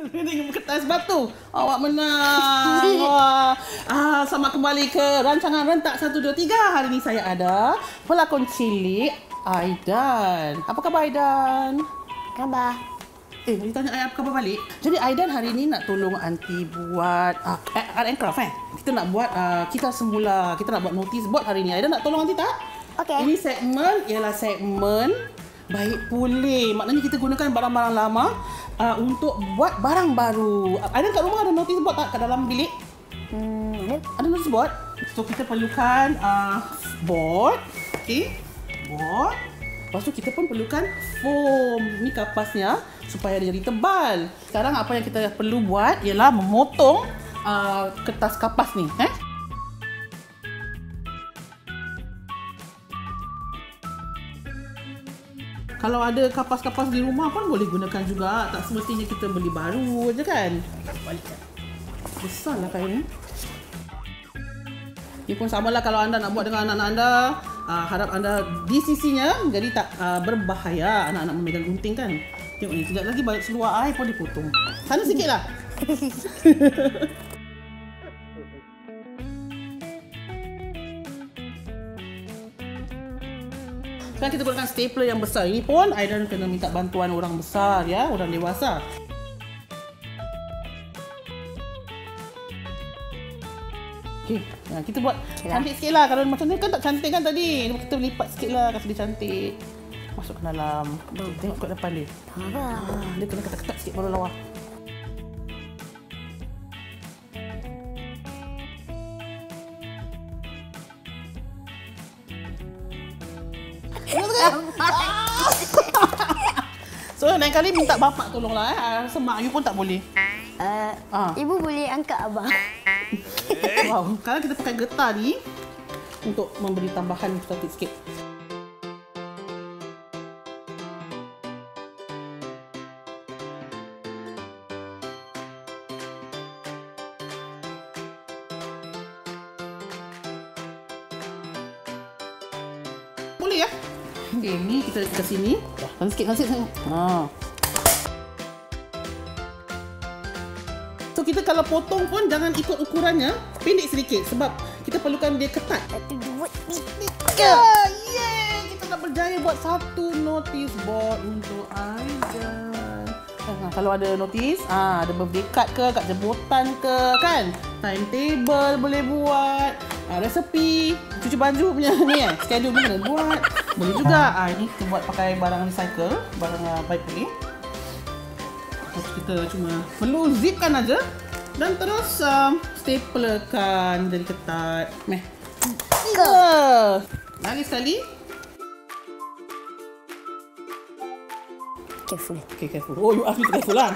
Dengan kertas batu. Awak menang. Wah. Selamat kembali ke rancangan Rentak 1, 2, 3. Hari ini saya ada pelakon cilik Aidan. Apa khabar Aidan? Khabar. Dia tanya apa khabar balik. Jadi Aidan hari ini nak tolong aunty buat art and craft Kita nak buat kita semula kita nak buat notice board hari ini. Aidan nak tolong aunty tak? Okey. Ini segmen ialah segmen baik pulih. Maknanya kita gunakan barang-barang lama untuk buat barang baru. Aidan kat rumah ada notice board tak kat dalam bilik? Ada notice board. So kita perlukan board. Okey. Board. Lepas tu kita pun perlukan foam. Ni kapasnya supaya dia jadi tebal. Sekarang apa yang kita perlu buat ialah memotong kertas kapas ni. Kalau ada kapas-kapas di rumah pun boleh gunakan juga. Tak semestinya kita beli baru je kan. Balikkan. Besarlah kain ni. Ini pun samalah kalau anda nak buat dengan anak-anak anda. Harap anda di sisinya jadi tak berbahaya anak-anak memegang gunting kan. Tengok ni, sekejap lagi balik seluar air pun dipotong. Sana sikit lah. Sekarang kita gunakan stapler yang besar. Ini pun Aidan kena minta bantuan orang besar ya, orang dewasa. Okey, kita buat cantik sikit lah. Kalau macam ni kan tak cantik kan tadi. Kita lipat sikit lah kasi dia cantik. Masuk ke dalam. Tengok kat depan dia. Dia kena ketat-ketat sikit baru lawa. So lain kali minta bapak tolonglah Rasa mak you pun tak boleh. Ibu boleh angkat abang. Wow, sekarang kita pakai getah ni untuk memberi tambahan cantik sikit. Boleh ya? Okey, ni kita ke sini. Kan sikit. So kita kalau potong pun jangan ikut ukurannya, pendek sedikit sebab kita perlukan dia ketat. 1, 2, 3. Yeay! Kita dah berjaya buat satu notice board untuk Aidan. Kalau ada notice, ada birthday card ke, kat jemputan ke, kan? Timetable boleh buat, resepi, cuci baju punya ni schedule mana buat. Boleh juga. Ini kita buat pakai barang recycle, barang baik pulih. Kita cuma perlu zipkan aja dan terus staplerkan jadi ketat. Lagi sekali. Careful. Okay, careful. Oh, you ask me to careful lah.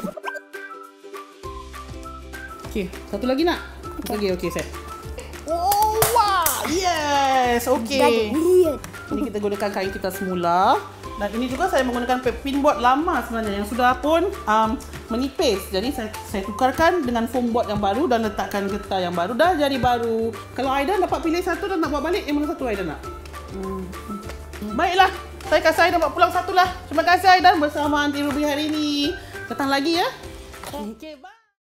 Okay, satu lagi nak? Okay, set. Oh, wow! Yes! Okay. Ini kita gunakan kain kita semula. Dan ini juga saya menggunakan pinboard lama sebenarnya yang sudah pun menipis. Jadi saya tukarkan dengan foam board yang baru dan letakkan getah yang baru. Dah jadi baru. Kalau Aidan dapat pilih satu dan nak bawa balik, yang mana satu Aidan nak? Baiklah. Saya kasih Aidan bawa pulang satu lah. Terima kasih Aidan bersama Aunty Ruby hari ini. Datang lagi ya. Okay, bye.